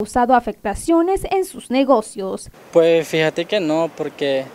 causado afectaciones en sus negocios. Pues fíjate que no, porque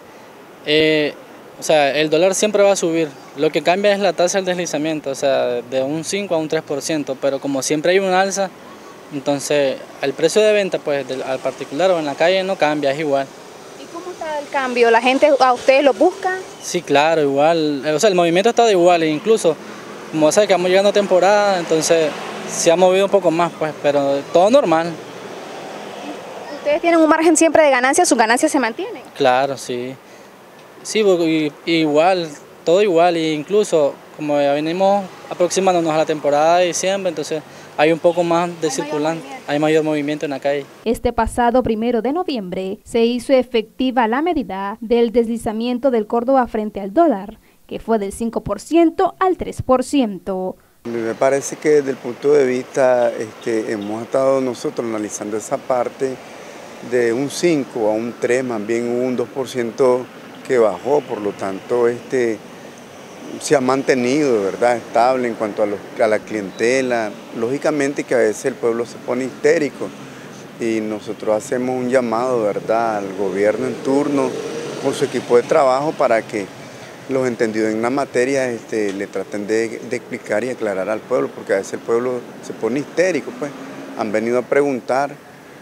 el dólar siempre va a subir. Lo que cambia es la tasa del deslizamiento, o sea, de un 5 a un 3%, pero como siempre hay un alza, entonces el precio de venta pues al particular o en la calle no cambia, es igual. ¿Y cómo está el cambio? ¿La gente a ustedes lo busca? Sí, claro, igual, o sea, el movimiento está igual, e incluso, como sabes que vamos llegando a temporada, entonces se ha movido un poco más, pues, pero todo normal. ¿Ustedes tienen un margen siempre de ganancias? ¿Sus ganancias se mantienen? Claro, sí. Sí, igual, todo igual, e incluso como ya venimos aproximándonos a la temporada de diciembre, entonces hay un poco más de circulante, hay mayor movimiento en la calle. Este pasado 1 de noviembre se hizo efectiva la medida del deslizamiento del Córdoba frente al dólar, que fue del 5% al 3%. Me parece que desde el punto de vista, hemos estado nosotros analizando esa parte de un 5 a un 3, más bien un 2% que bajó, por lo tanto se ha mantenido, ¿verdad?, estable en cuanto a la clientela. Lógicamente que a veces el pueblo se pone histérico y nosotros hacemos un llamado, ¿verdad?, al gobierno en turno con su equipo de trabajo para que los entendidos en la materia le traten de explicar y aclarar al pueblo, porque a veces el pueblo se pone histérico, pues. Han venido a preguntar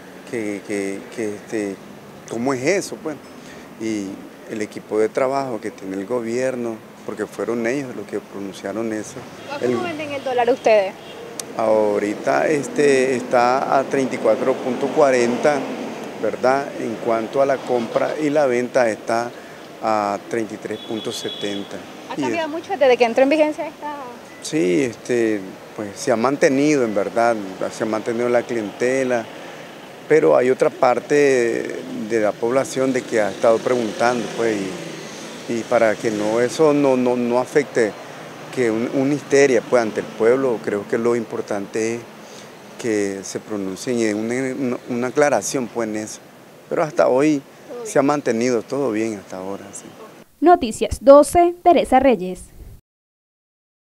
cómo es eso, pues. Y el equipo de trabajo que tiene el gobierno, porque fueron ellos los que pronunciaron eso. ¿Cómo venden el dólar ustedes? Ahorita está a 34.40, ¿verdad? En cuanto a la compra, y la venta está a 33.70. ¿Ha cambiado mucho desde que entró en vigencia esta? Sí, pues se ha mantenido, en verdad, se ha mantenido la clientela, pero hay otra parte de la población de que ha estado preguntando, pues, y para que eso no afecte que una histeria, pues, ante el pueblo, creo que lo importante es que se pronuncien y den una aclaración, pues, en eso. Pero hasta hoy se ha mantenido todo bien hasta ahora, sí. Noticias 12, Teresa Reyes.